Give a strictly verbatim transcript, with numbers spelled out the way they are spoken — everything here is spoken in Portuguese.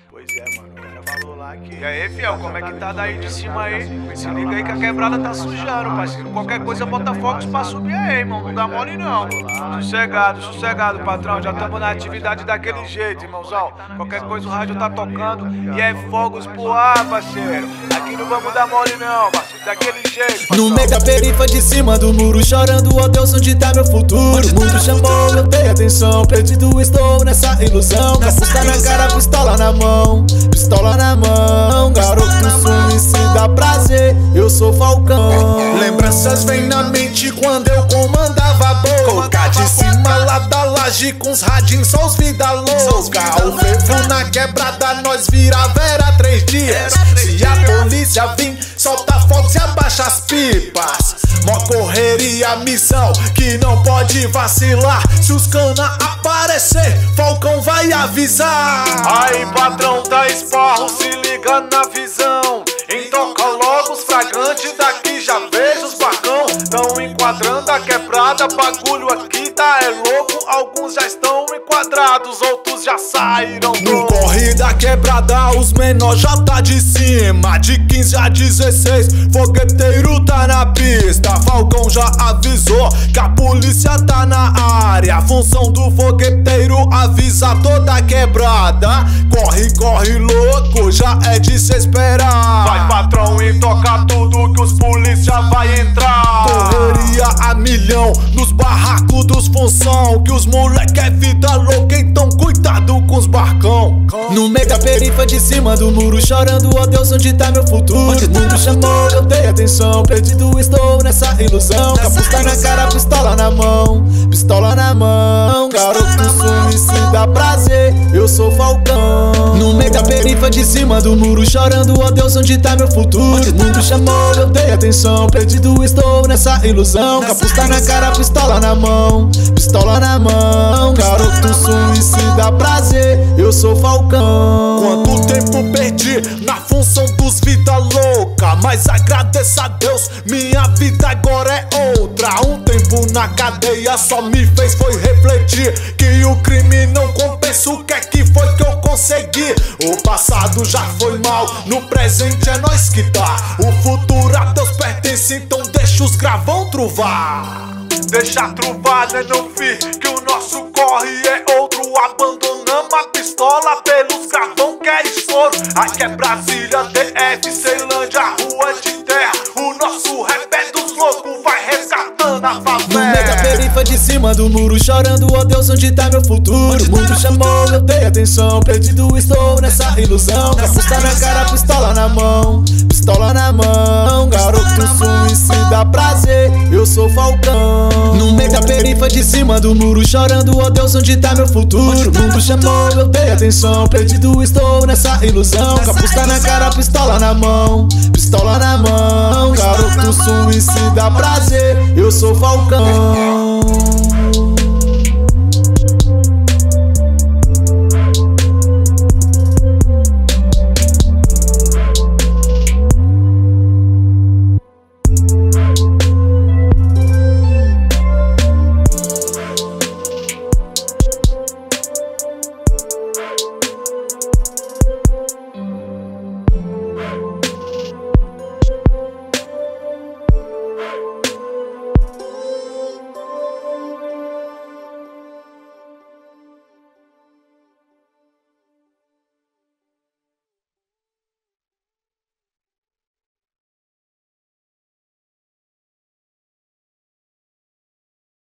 Pois é, mano, o cara falou lá que... E aí, fiel, como é que tá daí de cima aí? Se liga aí que a quebrada tá sujando, parceiro. Qualquer coisa bota focos pra subir aí, irmão. Não dá mole não. Sossegado, sossegado, patrão. Já tamo na atividade daquele jeito, irmãozão. Qualquer coisa o rádio tá tocando e é fogos pro ar, parceiro. Aqui não vamos dar mole não, parceiro. Daquele jeito, patrão. No meio da perifa de cima do muro, chorando, ó Deus, onde tá meu futuro? O mundo chamou, eu dei atenção. Perdido estou nessa ilusão. Capuz na cara, pistola na mão. Pistola na mão, garoto suicida, prazer, eu sou Falcão. Lembranças vêm na mente quando eu comandava a boca. De cima lá da laje com os radinhos, só os vida louca. O fervo na quebrada, nós virava era três dias. Se a polícia vir, solta fogos e abaixa as pipas. Mó correria, missão que não pode vacilar. Se os cana aparecer, Falcão vai avisar. Aí, patrão, tá esparro, se liga na visão. Entoca logo os flagrantes daqui, já vejo os barcão. Tão enquadrando a quebrada, bagulho aqui tá é louco. Alguns já estão enquadrados, outros já saíram do... No corre da quebrada, os menores já tá de cima. De quinze a dezesseis, fogueteiro tá na pista. Falcão já avisou que a polícia tá na área. A função do fogueteiro avisa toda a quebrada. Corre, corre louco, já é de se esperar. Vai, patrão, e toca tudo que os polícia vai entrar. Correria a milhão nos barracos dos função. Que os moleque é vida louca, então cuidado com os barcão. No meio da perifa de cima do muro, chorando, ó Deus, onde tá meu futuro? O mundo chamou, eu dei atenção. Perdido estou nessa ilusão. Capuz tá na cara, pistola na mão. Pistola na mão, garoto suicida, prazer, eu sou Falcão. No meio da perifa de cima do muro, chorando, ó Deus, onde tá meu futuro? O mundo chamou, eu dei atenção. Perdido estou nessa ilusão. Capuz tá na cara, pistola na mão. Pistola na mão, garoto suicida, prazer, eu sou Falcão. Quanto tempo perdi na função dos vida louca, mas agradeço a Deus, minha vida agora é outra. Um tempo na cadeia só me fez foi refletir que o crime não compensa. O que é que foi que eu consegui? O passado já foi mal, no presente é nós que tá. O futuro a Deus pertence, então deixa os gravão truvar. Deixa truvar, né, não fi, que o nosso corre é outro. Abandonamos a pistola pelos gravão que é estouro. Aqui é Brasília, D F, Ceilândia, rua de terra. O nosso rap é dos loucos, vai resgatando a favela. No meio da perifa de cima do muro, chorando, ó Deus, onde tá meu futuro? O mundo chamou, eu dei atenção. Perdido estou nessa ilusão. Capuz tá na cara, pistola na mão. Pistola na mão, garoto suicida, prazer, eu sou Falcão. No meio da perifa de cima do muro, chorando, ó Deus, onde tá meu futuro? O mundo chamou, eu dei atenção. Perdido estou nessa ilusão. Capuz tá na cara, pistola na mão. Pistola na mão, garoto suicida, prazer, eu sou Falcão.